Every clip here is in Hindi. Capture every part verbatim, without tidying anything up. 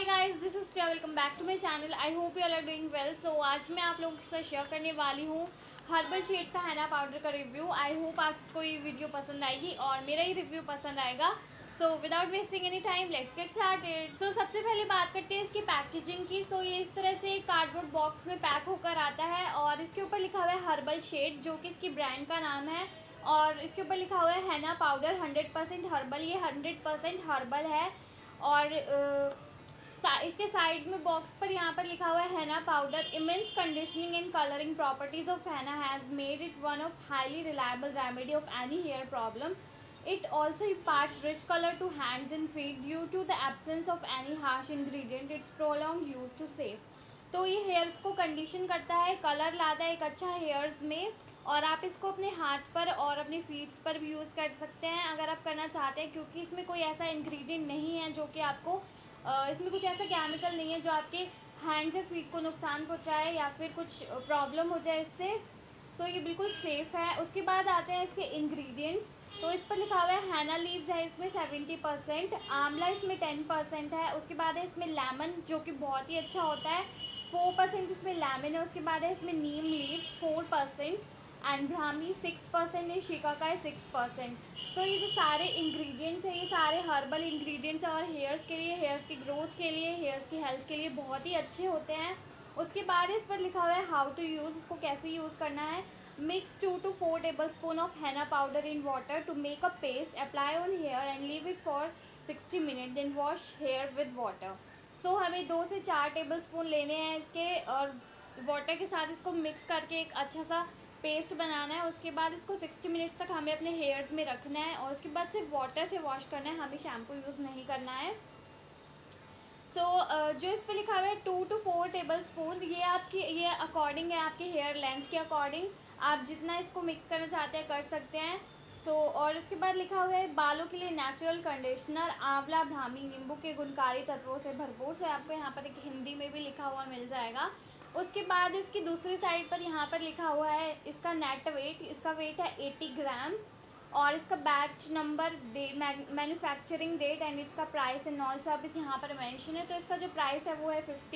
Hi guys, this is Priya. Welcome back to my channel. I hope you all are doing well. So आज मैं आप लोगों के साथ शेयर करने वाली हूँ हर्बल शेड्स का हैना पाउडर का रिव्यू। आई होप आपको ये वीडियो पसंद आएगी और मेरा ही रिव्यू पसंद आएगा। So without wasting any time let's get started. So सबसे पहले बात करते हैं इसकी पैकेजिंग की। सो so, ये इस तरह से कार्डबोर्ड बॉक्स में पैक होकर आता है और इसके ऊपर लिखा हुआ है हर्बल शेड्स, जो कि इसकी ब्रांड का नाम है। और इसके ऊपर लिखा हुआ है henna powder hundred percent herbal. ये हंड्रेड परसेंट हर्बल है। और uh, इसके साइड में बॉक्स पर यहाँ पर लिखा हुआ है henna powder immense conditioning and colouring properties of henna has made it one of highly reliable remedy of any hair problem. It also imparts rich color to hands and feet due to the absence of any harsh ingredient. It's prolonged use to save. तो ये हेयर्स को कंडीशन करता है, कलर लाता है एक अच्छा हेयर्स में, और आप इसको अपने हाथ पर और अपने फीट्स पर भी यूज़ कर सकते हैं अगर आप करना चाहते हैं, क्योंकि इसमें कोई ऐसा इंग्रेडिएंट नहीं है जो कि आपको इसमें कुछ ऐसा केमिकल नहीं है जो आपके हैंड्स या फीट को नुकसान पहुंचाए या फिर कुछ प्रॉब्लम हो जाए इससे। तो ये बिल्कुल सेफ़ है। उसके बाद आते हैं इसके इंग्रेडिएंट्स। तो इस पर लिखा हुआ है हैना लीव्स है इसमें सेवेंटी परसेंट, आंवला इसमें टेन परसेंट है। उसके बाद है इसमें लेमन, जो कि बहुत ही अच्छा होता है, फोर परसेंट इसमें लेमन है। उसके बाद है इसमें neem leaves four percent and brahmi six percent है, शिकाकाई सिक्स परसेंट। सो ये जो सारे इंग्रेडिएंट्स हैं ये सारे हर्बल इंग्रेडिएंट्स हैं और हेयर्स के लिए, हेयर्स की ग्रोथ के लिए, हेयर्स की हेल्थ के लिए बहुत ही अच्छे होते हैं। उसके बाद इस पर लिखा हुआ है हाउ टू यूज़, इसको कैसे यूज़ करना है। Mix two to four tablespoon of henna powder in water to make a paste, apply on hair and leave it for sixty minute, then wash hair with water. So हमें दो से चार टेबल स्पून लेने हैं इसके और वाटर के साथ इसको मिक्स करके एक अच्छा सा पेस्ट बनाना है। उसके बाद इसको सिक्सटी मिनट्स तक हमें अपने हेयर्स में रखना है और उसके बाद सिर्फ वाटर से वॉश करना है, हमें शैम्पू यूज़ नहीं करना है। सो so, uh, जो इस पर लिखा हुआ है two to four tablespoon, ये आपकी ये अकॉर्डिंग है आपके हेयर लेंथ के अकॉर्डिंग, आप जितना इसको मिक्स करना चाहते हैं कर सकते हैं। सो so, और उसके बाद लिखा हुआ है बालों के लिए नेचुरल कंडीशनर, आंवला ब्राह्मी नींबू के गुणकारी तत्वों से भरपूर। से आपको यहाँ पर एक हिंदी में भी लिखा हुआ मिल जाएगा। उसके बाद इसकी दूसरी साइड पर यहाँ पर लिखा हुआ है इसका नेट वेट, इसका वेट है एटी ग्राम और इसका batch number, the manufacturing date and इसका प्राइस एंड ऑल सब इस यहाँ पर मेंशन है। तो इसका जो प्राइस है वो है फिफ्टी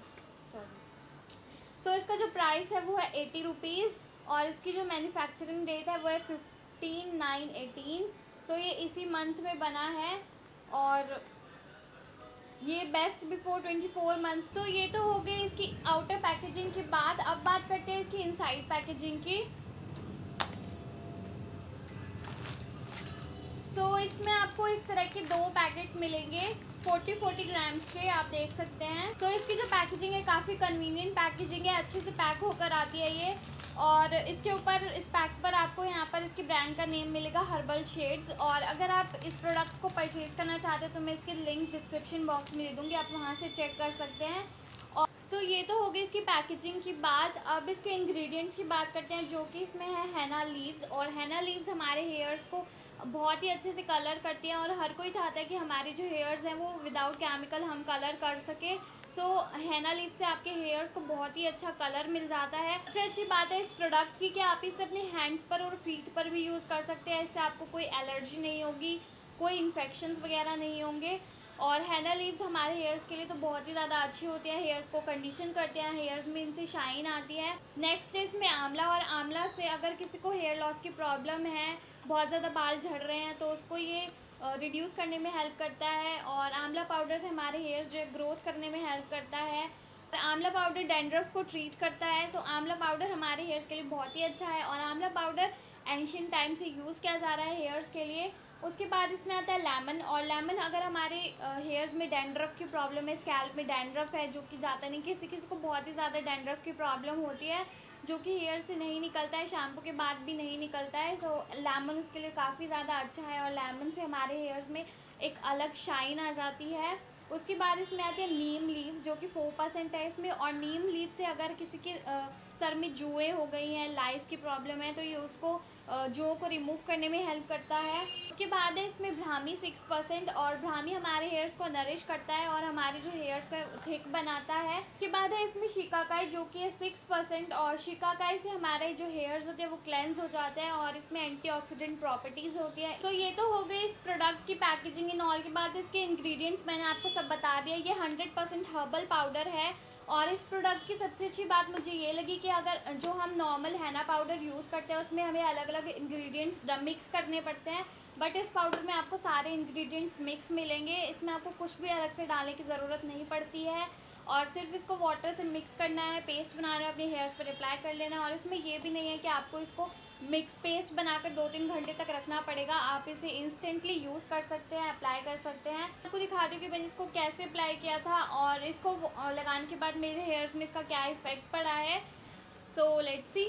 सॉरी सो इसका जो प्राइस है वो है एटी रुपीज़ और इसकी जो मैन्युफैक्चरिंग डेट है वो है फिफ्टीन नाइन एटीन। सो ये इसी मंथ में बना है और ये best before twenty four months. तो ये तो हो गई इसकी आउटर पैकेजिंग की बात। अब बात करते हैं इसकी इनसाइड पैकेजिंग की। सो so, इसमें आपको इस तरह के दो पैकेट मिलेंगे फोर्टी फोर्टी ग्राम्स के, आप देख सकते हैं। सो so, इसकी जो पैकेजिंग है काफ़ी कन्वीनियंट पैकेजिंग है, अच्छे से पैक होकर आती है ये। और इसके ऊपर इस पैक पर आपको यहाँ पर इसकी ब्रांड का नेम मिलेगा हर्बल शेड्स। और अगर आप इस प्रोडक्ट को परचेज़ करना चाहते हैं तो मैं इसकी लिंक डिस्क्रिप्शन बॉक्स में दे दूँगी, आप वहाँ से चेक कर सकते हैं। और सो so, ये तो हो गई इसकी पैकेजिंग की बात। अब इसके इंग्रेडिएंट्स की बात करते हैं, जो कि इसमें है हैना लीव्स। और हैना लीव्स हमारे हेयर्स को बहुत ही अच्छे से कलर करती हैं और हर कोई चाहता है कि हमारे जो हेयर्स हैं वो विदाउट केमिकल हम कलर कर सके। सो हैना लीव से आपके हेयर्स को बहुत ही अच्छा कलर मिल जाता है। सबसे अच्छी बात है इस प्रोडक्ट की कि आप इसे अपने हैंड्स पर और फीट पर भी यूज़ कर सकते हैं। इससे आपको कोई एलर्जी नहीं होगी, कोई इन्फेक्शंस वगैरह नहीं होंगे। और हैना लीव्स हमारे हेयर्स के लिए तो बहुत ही ज़्यादा अच्छी होती है, हेयर्स को कंडीशन करते हैं, हेयर्स में इनसे शाइन आती है। नेक्स्ट इसमें आंवला, और आंवला से अगर किसी को हेयर लॉस की प्रॉब्लम है, बहुत ज़्यादा बाल झड़ रहे हैं, तो उसको ये रिड्यूस uh, करने में हेल्प करता है। और आंवला पाउडर से हमारे हेयर्स जो है ग्रोथ करने में हेल्प करता है। और आंवला पाउडर डैंड्रफ को ट्रीट करता है, तो आंवला पाउडर हमारे हेयर्स के लिए बहुत ही अच्छा है। और आंवला पाउडर एंशिएंट टाइम से यूज़ किया जा रहा है हेयर्स के लिए। उसके बाद इसमें आता है लेमन। और लेमन अगर हमारे हेयर्स में डैंड्रफ की प्रॉब्लम है, स्कैल्प में डैंड्रफ है जो कि जाता नहीं, किसी किसी को बहुत ही ज़्यादा डैंड्रफ की प्रॉब्लम होती है जो कि हेयर से नहीं निकलता है, शैम्पू के बाद भी नहीं निकलता है। सो लेमन उसके लिए काफ़ी ज़्यादा अच्छा है और लेमन से हमारे हेयर्स में एक अलग शाइन आ जाती है। उसके बाद इसमें आती है नीम लीव्स, जो कि फोर परसेंट है इसमें। और नीम लीव से अगर किसी के आ, सर में जुएँ हो गई हैं, लाइस की प्रॉब्लम है, तो ये उसको जो को रिमूव करने में हेल्प करता है। उसके बाद है इसमें ब्राह्मी सिक्स परसेंट, और ब्राह्मी हमारे हेयर्स को नरिश करता है और हमारे जो हेयर्स का थिक बनाता है। उसके बाद है इसमें शिकाकाई जो कि है सिक्स परसेंट, और शिकाकाई से हमारे जो हेयर्स होते हैं वो क्लेंस हो जाते हैं और इसमें एंटीऑक्सीडेंट प्रॉपर्टीज़ होती है। तो ये तो हो गई इस प्रोडक्ट की पैकेजिंग इन ऑल। के बाद इसके इंग्रेडिएंट्स मैंने आपको सब बता दिया। ये हंड्रेड परसेंट हर्बल पाउडर है, और इस प्रोडक्ट की सबसे अच्छी बात मुझे ये लगी कि अगर जो हम नॉर्मल हैना पाउडर यूज़ करते हैं उसमें हमें अलग अलग इंग्रेडिएंट्स मिक्स करने पड़ते हैं, बट इस पाउडर में आपको सारे इंग्रेडिएंट्स मिक्स मिलेंगे। इसमें आपको कुछ भी अलग से डालने की ज़रूरत नहीं पड़ती है, और सिर्फ इसको वाटर से मिक्स करना है, पेस्ट बनाना है, अपने हेयर्स पर अप्लाई कर लेना है। और इसमें ये भी नहीं है कि आपको इसको मिक्स पेस्ट बनाकर दो तीन घंटे तक रखना पड़ेगा। आप इसे इंस्टेंटली यूज़ कर सकते हैं, अप्लाई कर सकते हैं। आपको दिखा दूँ कि मैंने इसको कैसे अप्लाई किया था और इसको लगाने के बाद मेरे हेयर्स में इसका क्या इफ़ेक्ट पड़ा है। So let's see.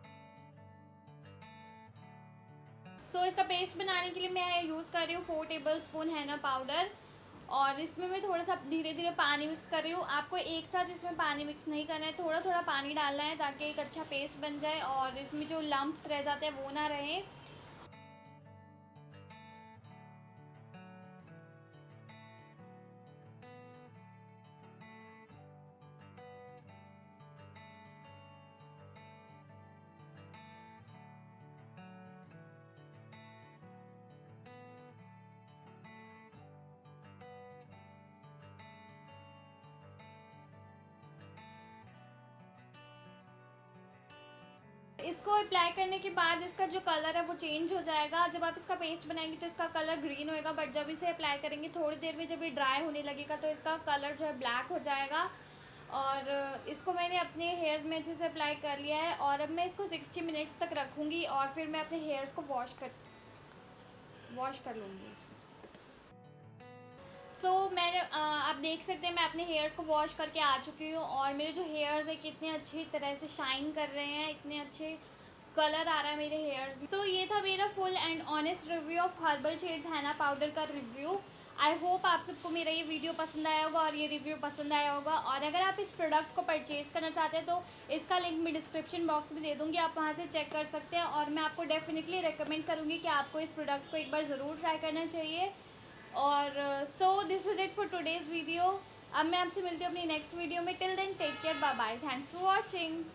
सो इसका पेस्ट बनाने के लिए मैं यूज़ कर रही हूँ four tablespoon henna powder, और इसमें मैं थोड़ा सा धीरे धीरे पानी मिक्स कर रही हूँ। आपको एक साथ इसमें पानी मिक्स नहीं करना है, थोड़ा थोड़ा पानी डालना है ताकि एक अच्छा पेस्ट बन जाए और इसमें जो लम्प्स रह जाते हैं वो ना रहें। इसको अप्लाई करने के बाद इसका जो कलर है वो चेंज हो जाएगा। जब आप इसका पेस्ट बनाएंगे तो इसका कलर ग्रीन होएगा, बट जब इसे अप्लाई करेंगे थोड़ी देर में जब ये ड्राई होने लगेगा तो इसका कलर जो है ब्लैक हो जाएगा। और इसको मैंने अपने हेयर्स में अच्छे से अप्लाई कर लिया है, और अब मैं इसको सिक्सटी मिनट्स तक रखूँगी और फिर मैं अपने हेयर्स को वॉश कर वॉश कर लूँगी। सो so, मैंने आप देख सकते हैं मैं अपने हेयर्स को वॉश करके आ चुकी हूँ, और मेरे जो हेयर्स है कितने अच्छी तरह से शाइन कर रहे हैं, इतने अच्छे कलर आ रहा है मेरे हेयर्स में। तो so, ये था मेरा full and honest review of Herbal Shades henna powder का रिव्यू। आई होप आप सबको मेरा ये वीडियो पसंद आया होगा और ये रिव्यू पसंद आया होगा। और अगर आप इस प्रोडक्ट को परचेज़ करना चाहते हैं तो इसका लिंक मैं डिस्क्रिप्शन बॉक्स में दे दूँगी, आप वहाँ से चेक कर सकते हैं। और मैं आपको डेफिनेटली रिकमेंड करूँगी कि आपको इस प्रोडक्ट को एक बार ज़रूर ट्राई करना चाहिए। और so this is it for today's video. अब मैं आपसे मिलती हूँ अपनी नेक्स्ट वीडियो में। Till then take care, bye bye, thanks for watching.